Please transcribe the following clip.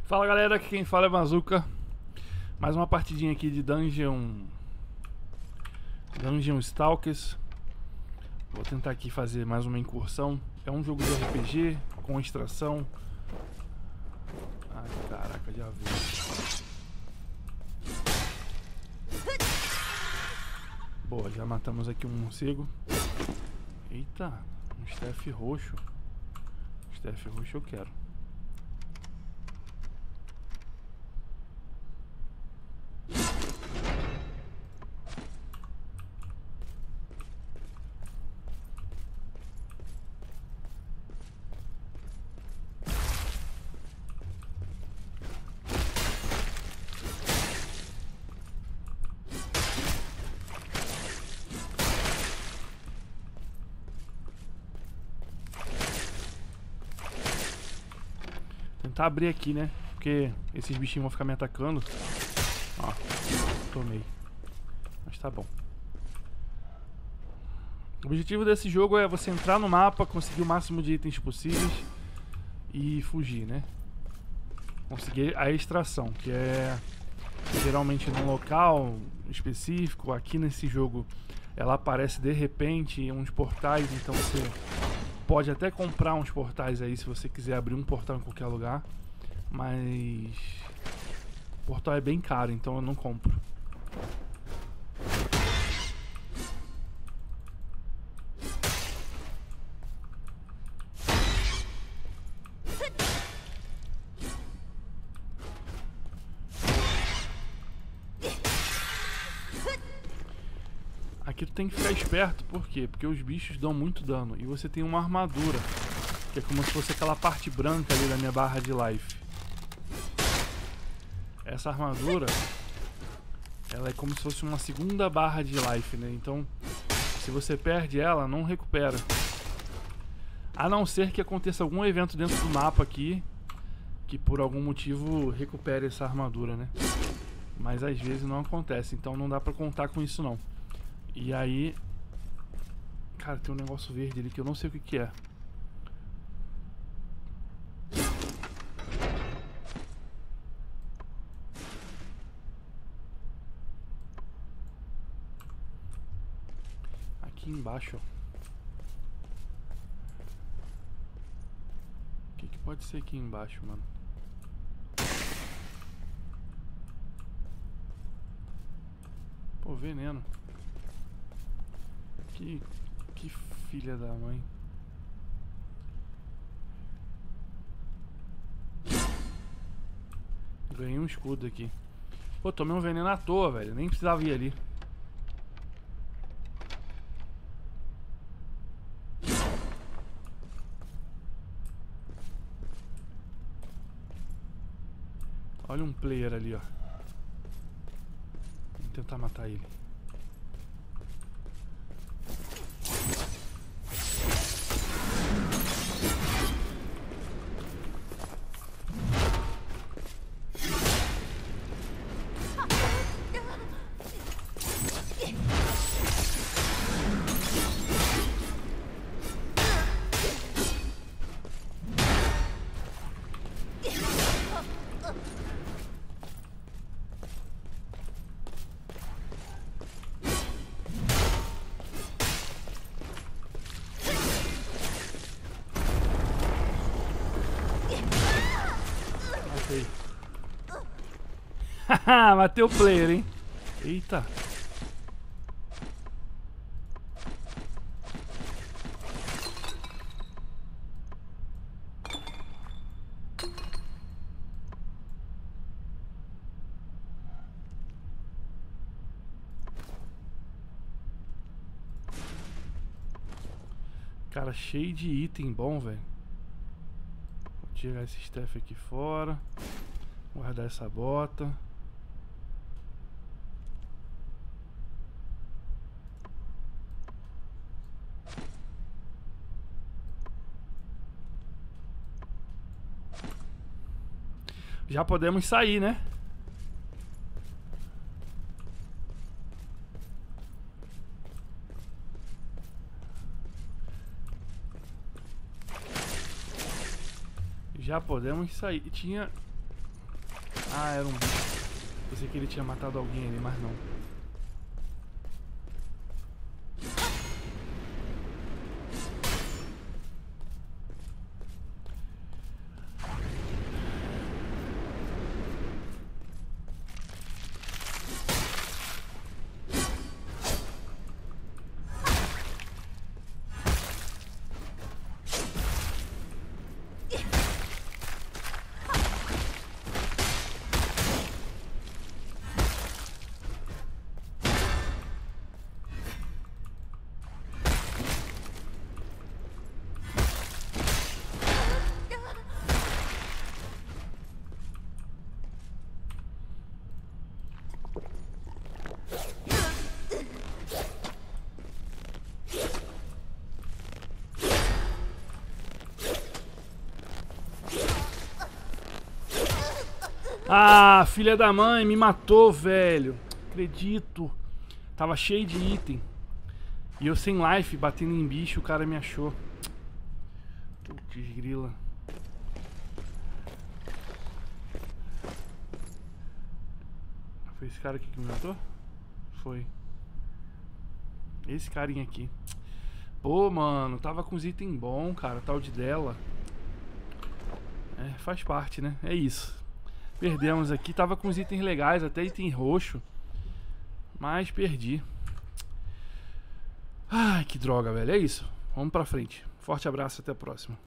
Fala galera, aqui quem fala é Mazuca. Mais uma partidinha aqui de Dungeon Stalkers. Vou tentar aqui fazer mais uma incursão. É um jogo de RPG com extração. Ai caraca, já vi. Boa, já matamos aqui um morcego. Eita, um staff roxo. Staff roxo eu quero. Tentar abrir aqui, né? Porque esses bichinhos vão ficar me atacando. Ó, tomei. Mas tá bom. O objetivo desse jogo é você entrar no mapa, conseguir o máximo de itens possíveis e fugir, né? Conseguir a extração, que é geralmente num local específico. Aqui nesse jogo ela aparece de repente em uns portais, então você pode até comprar uns portais aí se você quiser abrir um portal em qualquer lugar, mas o portal é bem caro, então eu não compro. Aqui tu tem que ficar esperto, por quê? Porque os bichos dão muito dano e você tem uma armadura, que é como se fosse aquela parte branca ali da minha barra de life. Essa armadura, ela é como se fosse uma segunda barra de life, né? Então, se você perde ela, não recupera. A não ser que aconteça algum evento dentro do mapa aqui, que por algum motivo recupere essa armadura, né? Mas às vezes não acontece, então não dá pra contar com isso não. E aí... Cara, tem um negócio verde ali que eu não sei o que que é. Aqui embaixo, ó. O que que pode ser aqui embaixo, mano? Pô, veneno. Que filha da mãe. Ganhei um escudo aqui. Pô, tomei um veneno à toa, velho. Nem precisava ir ali. Olha um player ali, ó. Vamos tentar matar ele. Haha, matei o player, hein? Eita. Cara, cheio de item bom, velho. Vou tirar esse staff aqui fora. Guardar essa bota. Já podemos sair, né? Já podemos sair. Tinha Ah, era um bicho. Pensei que ele tinha matado alguém ali, mas não. Ah, filha da mãe, me matou, velho. Acredito. Tava cheio de item. E eu sem life, batendo em bicho, o cara me achou. Putz, grila. Foi esse cara aqui que me matou? Foi. Esse carinha aqui. Pô, mano, tava com os itens bons, cara. Tal de dela. É, faz parte, né? É isso. Perdemos aqui. Tava com os itens legais, até item roxo. Mas perdi. Ai, que droga, velho. É isso. Vamos pra frente. Forte abraço, até a próxima.